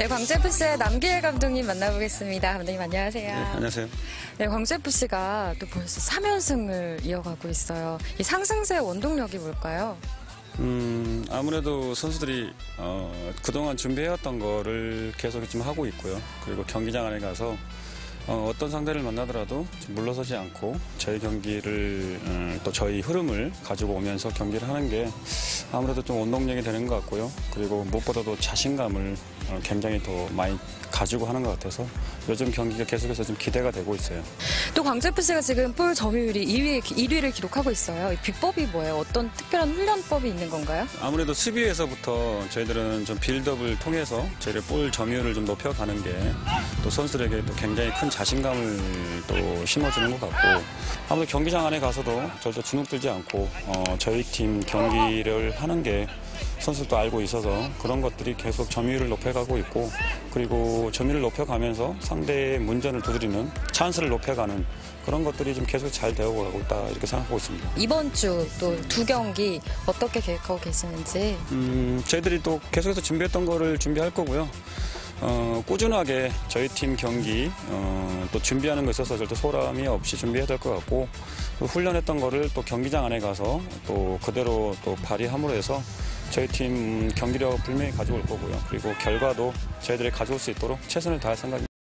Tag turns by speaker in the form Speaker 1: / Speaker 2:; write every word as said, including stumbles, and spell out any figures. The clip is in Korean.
Speaker 1: 네, 광주에프씨의 남기일 감독님 만나보겠습니다. 감독님 안녕하세요.
Speaker 2: 네, 안녕하세요.
Speaker 1: 네, 광주에프씨가 또 벌써 삼 연승을 이어가고 있어요. 이 상승세의 원동력이 뭘까요?
Speaker 2: 음, 아무래도 선수들이 어, 그동안 준비해왔던 거를 계속 좀 하고 있고요. 그리고 경기장 안에 가서 어, 어떤 상대를 만나더라도 좀 물러서지 않고 저희 경기를 음, 또 저희 흐름을 가지고 오면서 경기를 하는 게 아무래도 좀 원동력이 되는 것 같고요. 그리고 무엇보다도 자신감을 어, 굉장히 더 많이 가지고 하는 것 같아서 요즘 경기가 계속해서 좀 기대가 되고 있어요.
Speaker 1: 또 광주에프씨가 지금 볼 점유율이 이 위, 일 위를 기록하고 있어요. 이 비법이 뭐예요? 어떤 특별한 훈련법이 있는 건가요?
Speaker 2: 아무래도 수비에서부터 저희들은 좀 빌드업을 통해서 저희를 볼 점유율을 좀 높여가는 게 또 선수들에게 또 굉장히 큰 자신감을 또 심어주는 것 같고, 아무래도 경기장 안에 가서도 절대 주눅 들지 않고 어, 저희 팀 경기를 하는 게 선수도 알고 있어서 그런 것들이 계속 점유율을 높여가고 있고, 그리고 점유율을 높여가면서 상대의 문전을 두드리는 찬스를 높여가는 그런 것들이 좀 계속 잘 되어가고 있다 이렇게 생각하고 있습니다.
Speaker 1: 이번 주 또 두 경기 어떻게 계획하고 계시는지?
Speaker 2: 음, 저희들이 또 계속해서 준비했던 거를 준비할 거고요. 어, 꾸준하게 저희 팀 경기 어, 또 준비하는 것에 있어서 절대 소홀함이 없이 준비해야 될 것 같고, 훈련했던 거를 또 경기장 안에 가서 또 그대로 또 발휘함으로 해서 저희 팀 경기력 분명히 가지고 올 거고요. 그리고 결과도 저희들이 가져올 수 있도록 최선을 다할 생각입니다.